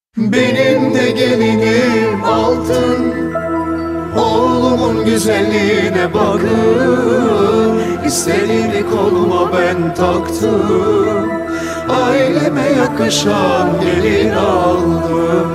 Benim de gelinim altın, oğlumun güzelliğine bakın. İstediğini koluma ben taktım, aileme yakışan gelin aldım.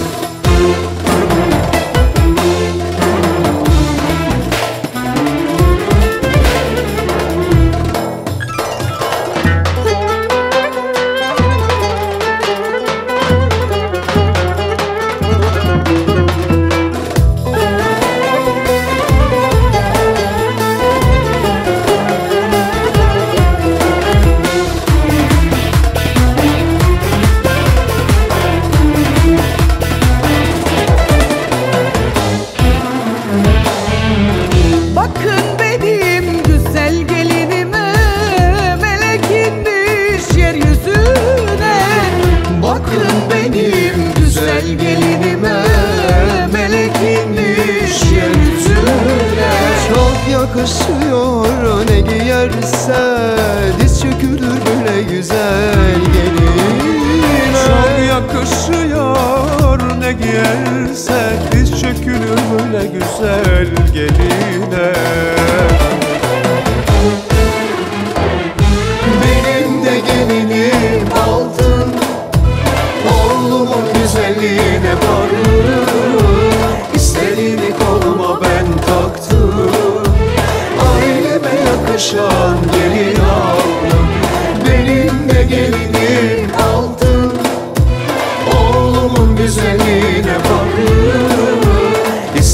Bakın benim güzel gelinime, melek inmiş yeryüzüne. Bakın benim güzel gelinime, melek inmiş yeryüzüne. Çok yakışıyor ne giyerse, diz çökülür böyle güzel geline. Çok yakışıyor ne giyerse, diz çökülür böyle güzel geline. Benim de gelinim altın, oğlumun güzelliğine bakın. İstediğini koluma ben taktım, aileme yakışan gelin aldım. Benim de gelinim altın, oğlumun güzelliğine bakın.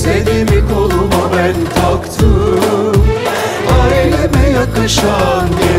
İstediğimi koluma ben taktım, aileme yakışan gelin